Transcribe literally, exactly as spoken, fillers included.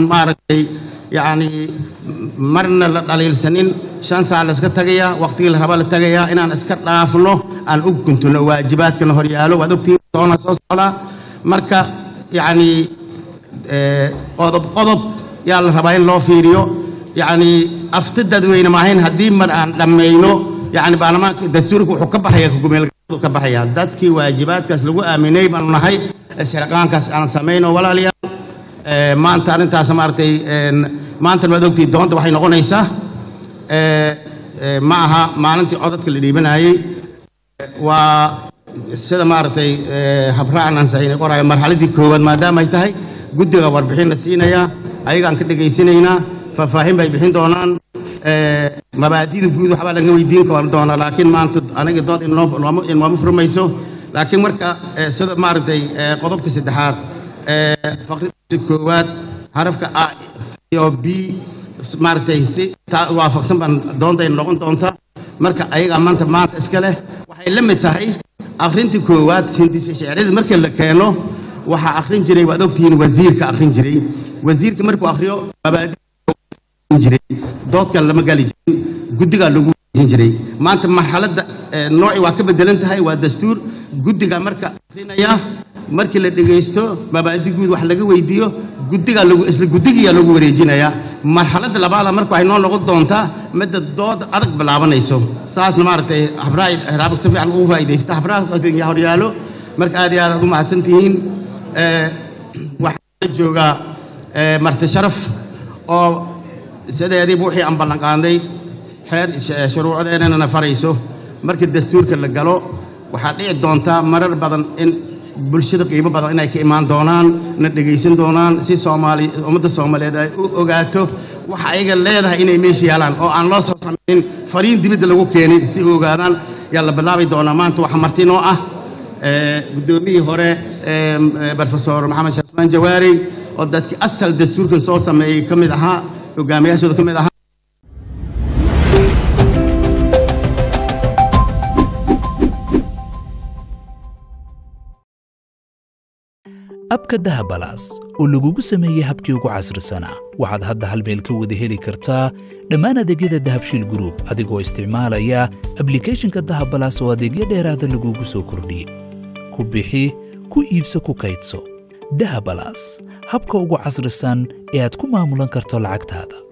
maaragtay yani marna la dhaliilsanin shan saac la iska tagaya waqtiga la raba la tagaya inaan iska dhaafno aan u kuntuno waajibaadkana hor yaalo waad ogtiin soona soo socda marka yani qodob qodob yaa la rabaa in loo fiiriyo yani afti dadweyne ma ahayn haddii mar aan dhammayno yani baarlamaanka dastuurka wuxuu ka baxaya xukuumadda ka baxaya dadkii waajibaadkaas lagu aaminay baan nahay isxilqaankaas aan sameeyno walaalayaal maanta arintaas maartay maanta waad ogtiin doonta waxay noqonaysaa ma aha maalintii codadka la dhiibanayay waa sida maartay habraacan saxiin qoraay marxaladii koowaad maadaama ay tahay guddiga warbixin la siinaya ayagaan ka dhageysanaynaa faahfaahin bay bixin doonaan mabaadi'da guud waxba laga weydiin karo doona laakiin maanta aniga dood in loo in ma furmayso laakiin marka sida maartay qodobka saddexaad faqradda koowaad harafka a iyo b maartay si waafaqsan baan doonta in noqon doonta marka ayaga maanta maanta iska leh waxay la mid tahay akhrintii koowaad hindisa shicirada marka la keeno waxa akhrin jiray waad ogtihiin wasiirka akhrin jiray wasiirka markuu akhriyo mabaadi' jiray doodka lama gali jirin guddiga lagu wajin jiray maanta marxaladda nooci waa ka bedelan tahay waa dastuur guddiga marka akhrinaya markii la dhageysto mabaadi' guud wax laga weydiiyo guddiga lagu isla guddiga lagu wareejinaya marxaladda labaad marka ay noo noqon doontaa mid dood adag bilaabanayso saasna maartay habraay haraab si fiican ugu faa'iideysta habraay hor yaalo marka aad iyo aad u mahadsantihiin ee waxa jooga ee marti sharaf oo sideedii wixii aan ballan qaaday xeer shuruucdeena farayso markii dastuurka la galo waxa dhici doonta marar badan in bulshada qiimo badan inay ka imaan doonaan na dhageysan doonaan si Soomaali ummadda Soomaaliyeed ay u ogaato waxa ay leedahay inay meesha yaalaan oo aan loo soo sameyn fariin dibadda lagu keenin si u ogaadaan yalla bilaabi doona maanta waxa martino ah ee gudoomiyii hore ee professor Maxamed Shasman Jawaari oo dadkii asal dastuurka soo sameeyay kamid ahaa hogaamiyaashooda kamid ahaa abka dahabalaas oo lagugu sameeyay habkii ugu casrisanaa waxaad hadda hal meel ka wada heli kartaa dhammaan adeegyada dahabshiil group adigoo isticmaalaya applicationka dahabalaas oo adeegyo dheeraada lagugu soo kordhiyey ku bixi ku iibso ku kaydso dahabalaas habka ugu casrisan ee aad ku maamulan karto lacagtaada.